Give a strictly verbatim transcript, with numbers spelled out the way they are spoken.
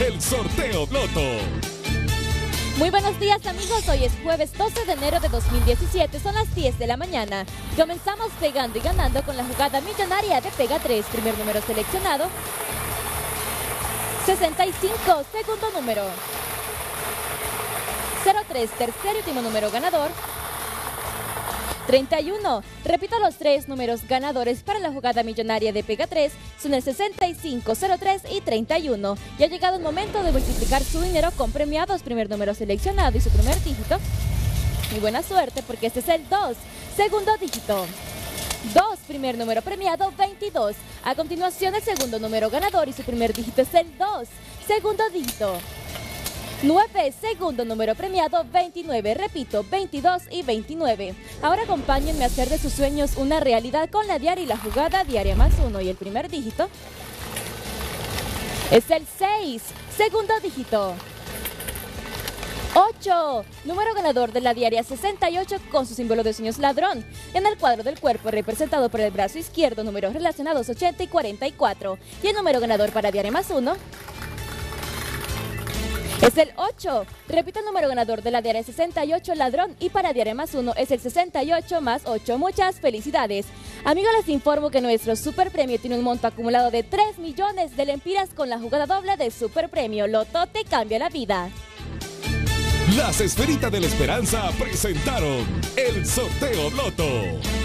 el sorteo Loto. Muy buenos días amigos, hoy es jueves doce de enero de dos mil diecisiete, son las diez de la mañana. Comenzamos pegando y ganando con la jugada millonaria de Pega tres, primer número seleccionado. sesenta y cinco, segundo número. cero tres, tercer y último número ganador. treinta y uno. Repito los tres números ganadores para la jugada millonaria de Pega tres. Son el sesenta y cinco, cero tres y treinta y uno. Y ha llegado el momento de multiplicar su dinero con premiados. Primer número seleccionado y su primer dígito. Muy buena suerte porque este es el dos. Segundo dígito. dos, primer número premiado, veintidós. A continuación el segundo número ganador y su primer dígito es el dos. Segundo dígito. nueve, segundo número premiado, veintinueve, repito, veintidós y veintinueve. Ahora acompáñenme a hacer de sus sueños una realidad con la diaria y la jugada diaria más uno. Y el primer dígito es el seis, segundo dígito. ocho, número ganador de la diaria sesenta y ocho con su símbolo de sueños ladrón. En el cuadro del cuerpo representado por el brazo izquierdo, números relacionados ochenta y cuarenta y cuatro. Y el número ganador para diaria más uno es el ocho. Repito el número ganador de la diaria sesenta y ocho ladrón y para diaria más uno es el sesenta y ocho más ocho. Muchas felicidades. Amigos, les informo que nuestro super premio tiene un monto acumulado de tres millones de lempiras con la jugada doble de super premio. Loto te cambia la vida. Las Esferitas de la Esperanza presentaron el sorteo Loto.